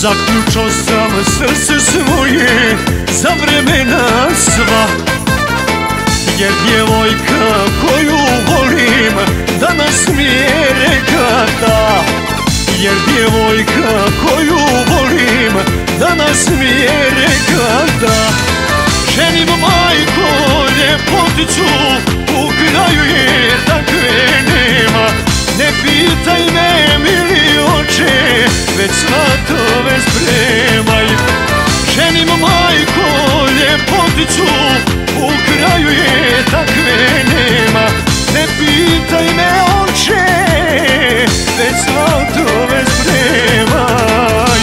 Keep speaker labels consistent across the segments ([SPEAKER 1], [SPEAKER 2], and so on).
[SPEAKER 1] Zaključao sam srce svoje za vremena sva, jer djevojka koju volim danas mi je rekla da. Jer djevojka koju volim danas mi je rekla da. Ženim majko ljepoticu, u kraju je takve nema. Ne pitaj me mili oče, već svatove spremaj. Ženim majko ljepoticu, u kraju je takve nema. Ne pitaj me oče, već svatove spremaj.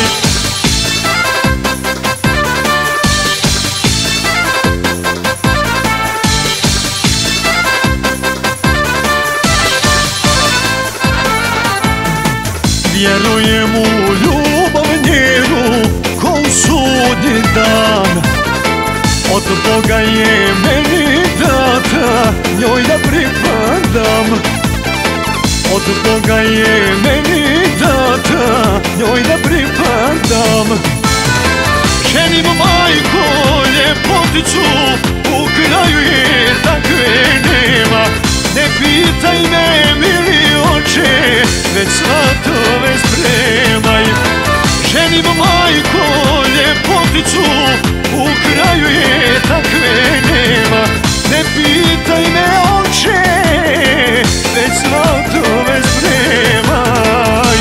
[SPEAKER 1] Vjerujem u ljubav njenu ko u sudnji dan. Od Boga je meni data, njoj da pripadam. Od Boga je meni data, njoj da pripadam. Ženim majko ljepoticu, u kraju je takve nema. Ne pitaj me mili oče, već svatove spremaj. Ženim majko ljepoticu, u kraju je takve nema. Ne pitaj me oče, već svatove spremaj.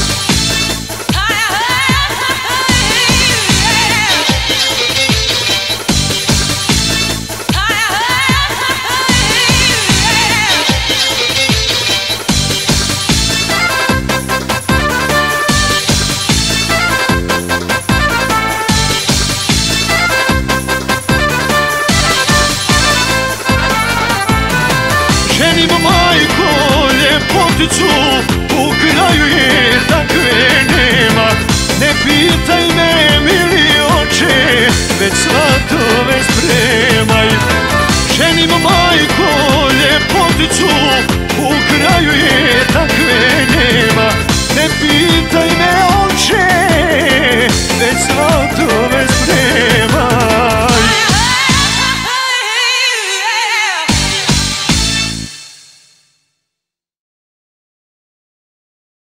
[SPEAKER 1] Ženim majko ljepoticu, u kraju je takve nema. Ne pitaj me mili oče, već svatove spremaj. Ženim majko ljepoticu,